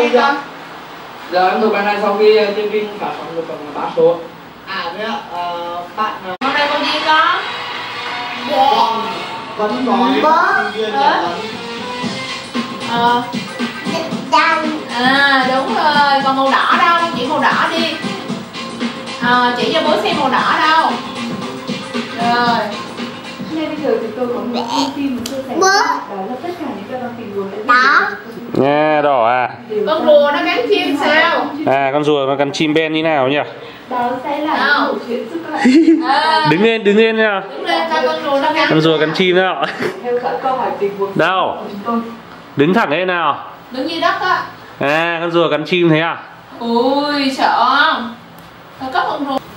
đi con. Giờ em thuộc bài này sau khi chương trình phát sóng được còn 3 số. À thế ạ, bạn hôm nay con đi con. Vẫn có sinh viên À đúng rồi, còn màu đỏ đâu, con chỉ màu đỏ đi. Chỉ cho bố xem màu đỏ đâu. Rồi. Nên bây giờ thì tôi có một thông tin mà chia sẻ đó là tất cả những cái tình huống đã Nghe đỏ à? Con rùa nó gắn chim sao? À con rùa nó gắn chim Ben như nào nhỉ? đó sẽ là một chuyện sức mạnh. Đứng lên nào. Đứng lên cho con rùa nó gắn. Con rùa gắn chim nào? Theo dõi câu hỏi tình huống Đâu? Đứng thẳng lên nào. Đứng như đất á. À con rùa gắn chim thế à? Ui sợ không? Con cấp con rùa.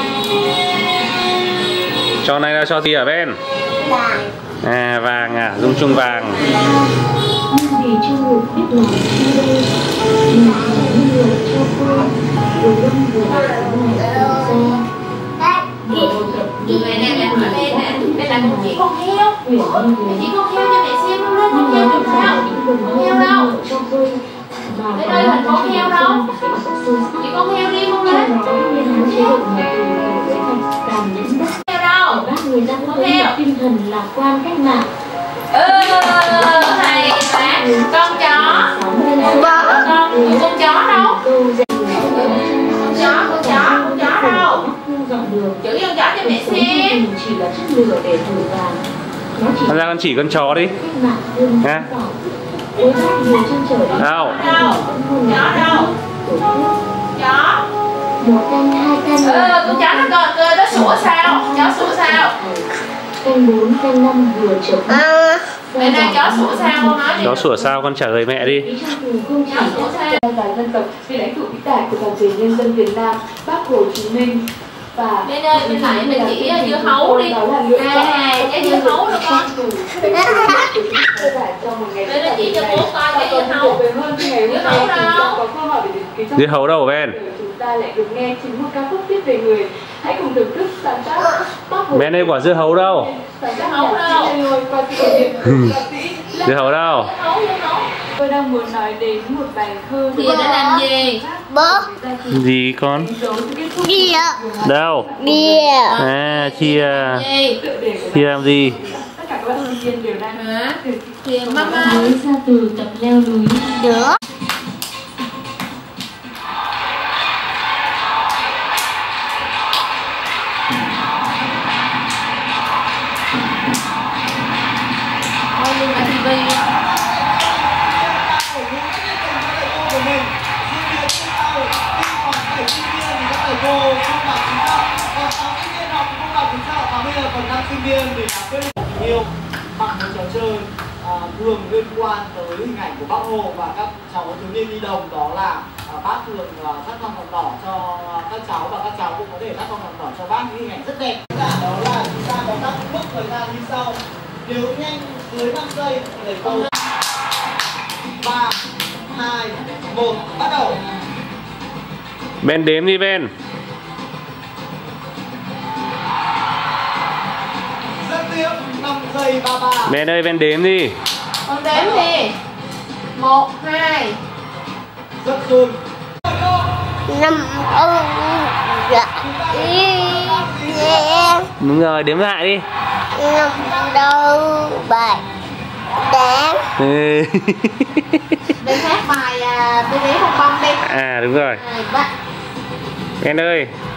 Trò này là trò gì hả Ben? Vàng. À vàng à, dung chung vàng. Nhưng vì chưa được biết làm chi đây, mình phải người cho cô vừa đông vừa Này nè, mẹ hỏi bên nè, bên là con chỉ con heo. Mẹ chỉ con heo cho mẹ xem luôn lên, con heo chụp sao? Con heo đâu? Bên đây hình con heo đâu? Chỉ con heo đi không lên. Heo đâu? Người ta có tinh thần lạc quan cách mạng. Hay quá. Con chó. Con chó đâu? Con chó đâu? Chữ con chó cho mẹ xem. Chỉ là chất lửa để thổi vàng. Ra con chỉ con chó đi. Nha. Đâu? Chó đâu? Chó. Một canh, hai canh. Con chó nó coi nó sủa sao? Chó sủa sao? Canh 4, canh 5 vừa chấm. Mẹ này chó sủa sao con nói đi. Chó sủa sao con trả lời mẹ đi. Chó sủa sao? Là dân tộc vị lãnh tụ vĩ đại của toàn thể nhân dân Việt Nam, Bác Hồ Chí Minh. Và bên ơi, bên này mình chỉ dưa hấu đi. Cái dưa hấu đó con. Bên nó chỉ cho bố coi cái dưa hấu. Dưa hấu đâu? Dưa hấu đâu Ben? Chúng ta lại được nghe chính một ca khúc viết về người. Hãy cùng thưởng thức sáng tác Bác Hồ. Ben ơi, quả dưa hấu đâu? Dưa hấu đâu? Dưa hấu đâu? Tôi đang muốn nói đến một bài thơ. Thì đã làm gì? Bố. Gì con? Bia. Đâu? Bia. À chia. Chia làm gì? Tất cả các bạn sinh viên đều đang Thì mama Mới ra từ tập leo núi. Được. coi luôn cả tivi. Sinh viên thì là quyết định nhiều bằng một trò chơi thường liên quan tới hình ảnh của Bác Hồ và các cháu thiếu niên nhi đồng, đó là bác thường thắt con vòng đỏ cho các cháu và các cháu cũng có thể thắt con vòng đỏ cho bác, những hình ảnh rất đẹp. Đó là chúng ta có các mức thời gian như sau: nếu nhanh dưới 5 giây để câu 3, 2, 1 bắt đầu. Ben đếm đi Ben. Rất tiếc 5 giây 33. Ben ơi, Ben đếm đi. Con đếm đi. 1, 2. Rất run. 5 Đúng rồi, đếm lại đi. 5 đâu 7 8. Để hát bài BB Hồng Bông đi. À đúng rồi. Ba. Ben ơi,